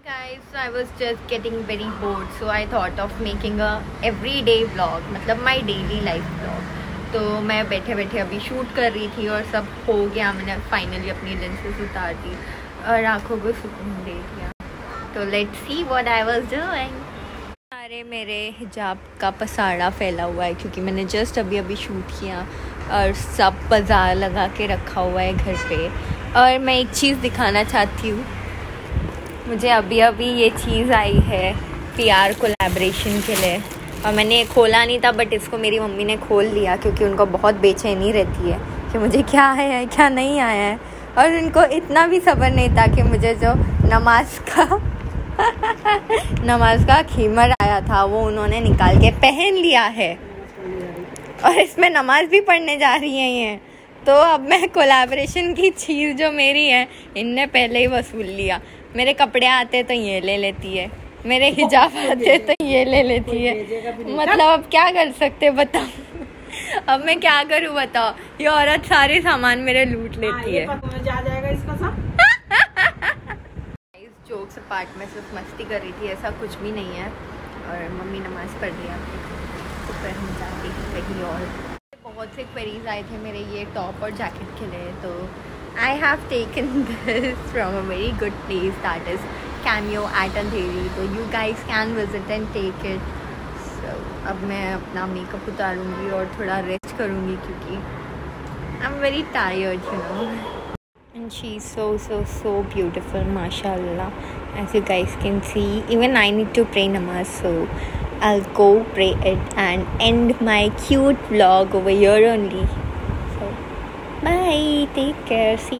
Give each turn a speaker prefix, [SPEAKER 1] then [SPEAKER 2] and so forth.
[SPEAKER 1] Guys, so I was just getting very bored, so I thought of making a everyday vlog, मतलब my daily life vlog. तो मैं बैठे बैठे अभी shoot कर रही थी और सब हो गया, मैंने फाइनली अपनी लेंसेज उतार दी और आंखों को सुकून दे दिया. तो let's see what I was doing. सारे मेरे हिजाब का पसाड़ा फैला हुआ है क्योंकि मैंने जस्ट अभी अभी शूट किया और सब बाजार लगा के रखा हुआ है घर पे. और मैं एक चीज़ दिखाना चाहती हूँ. मुझे अभी अभी ये चीज़ आई है PR कोलैबोरेशन के लिए और मैंने खोला नहीं था, बट इसको मेरी मम्मी ने खोल लिया क्योंकि उनको बहुत बेचैनी रहती है कि मुझे क्या आया है क्या नहीं आया है. और उनको इतना भी सब्र नहीं था कि मुझे जो नमाज का खीमर आया था वो उन्होंने निकाल के पहन लिया है और इसमें नमाज भी पढ़ने जा रही हैं ये. तो अब मैं कोलैबोरेशन की चीज़ जो मेरी है इनने पहले ही वसूल लिया. मेरे कपड़े आते तो ये ले लेती है, मेरे हिजाब आते तो ये ले लेती है. मतलब अब क्या कर सकते बताओ. अब मैं क्या करूं बताओ. ये औरत सारे सामान मेरे लूट लेती है. जोक्स अपार्ट में सिर्फ मस्ती कर रही थी, ऐसा कुछ भी नहीं है. और मम्मी नमाज पढ़ लिया तो फिर हम जाते हैं कहीं और. बहुत से क्वेरीज आए थे मेरे ये टॉप और जैकेट के लिए, तो I have taken this from a very good place, that is Cameo at Andheri. So you guys can visit and take it. So अब मैं अपना मेकअप उतारूँगी और थोड़ा रेस्ट करूँगी क्योंकि I'm very tired, you know. And she's so beautiful, mashallah. As you guys can see, even I need to pray namaz, so I'll go pray it and end my cute vlog over here only. So bye, take care, see